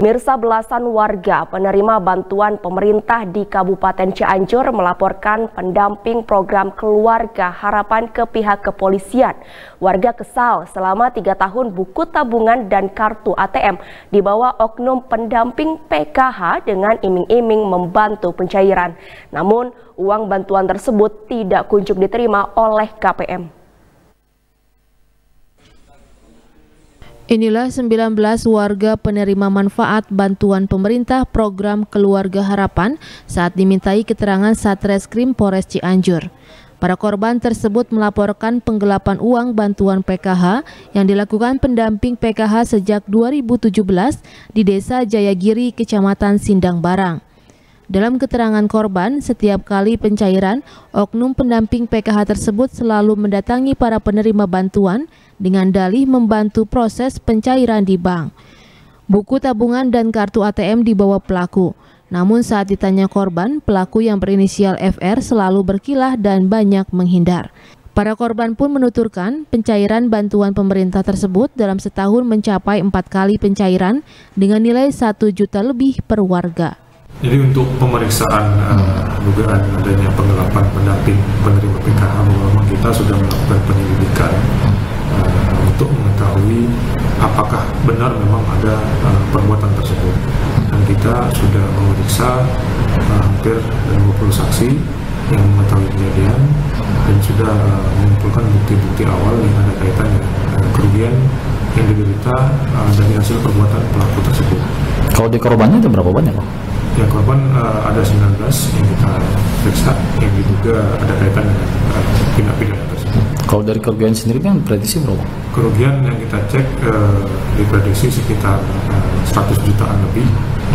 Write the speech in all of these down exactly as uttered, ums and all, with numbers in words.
Pemirsa, belasan warga penerima bantuan pemerintah di Kabupaten Cianjur melaporkan pendamping program Keluarga Harapan ke pihak kepolisian. Warga kesal selama tiga tahun buku tabungan dan kartu A T M dibawa oknum pendamping P K H dengan iming-iming membantu pencairan. Namun, uang bantuan tersebut tidak kunjung diterima oleh K P M. Inilah sembilan belas warga penerima manfaat bantuan pemerintah program Keluarga Harapan saat dimintai keterangan Satreskrim Polres Cianjur. Para korban tersebut melaporkan penggelapan uang bantuan P K H yang dilakukan pendamping P K H sejak dua ribu tujuh belas di Desa Jayagiri, Kecamatan Sindang Barang. Dalam keterangan korban, setiap kali pencairan, oknum pendamping P K H tersebut selalu mendatangi para penerima bantuan dengan dalih membantu proses pencairan di bank. Buku tabungan dan kartu A T M dibawa pelaku. Namun saat ditanya korban, pelaku yang berinisial F R selalu berkilah dan banyak menghindar. Para korban pun menuturkan pencairan bantuan pemerintah tersebut dalam setahun mencapai empat kali pencairan dengan nilai satu juta lebih per warga. Jadi untuk pemeriksaan uh, dugaan adanya penggelapan pendamping penerima P K H, memang kita sudah melakukan penyelidikan uh, untuk mengetahui apakah benar memang ada uh, perbuatan tersebut. Dan kita sudah memeriksa uh, hampir dua puluh saksi yang mengetahui kejadian dan sudah uh, mengumpulkan bukti-bukti awal yang ada kaitan dengan uh, kerugian yang diderita uh, dari hasil perbuatan pelaku tersebut. Kalau di korbannya ada berapa banyak, Pak? Ya, korban uh, ada sembilan belas yang kita periksa yang diduga ada kaitan dengan uh, tindak pidana tersebut. Kalau dari kerugian sendiri kan prediksi berapa? Kerugian yang kita cek uh, diprediksi sekitar uh, seratus jutaan lebih.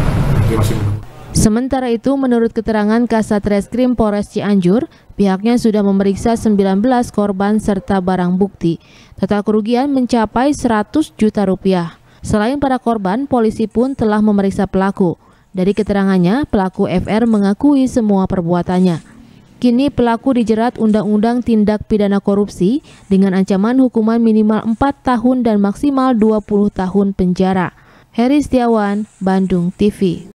Uh, masih Sementara itu, menurut keterangan Kasat Reskrim Polres Cianjur, pihaknya sudah memeriksa sembilan belas korban serta barang bukti. Total kerugian mencapai seratus juta rupiah. Selain para korban, polisi pun telah memeriksa pelaku. Dari keterangannya, pelaku F R mengakui semua perbuatannya. Kini pelaku dijerat Undang-Undang Tindak Pidana Korupsi dengan ancaman hukuman minimal empat tahun dan maksimal dua puluh tahun penjara. Heri Setiawan, Bandung T V.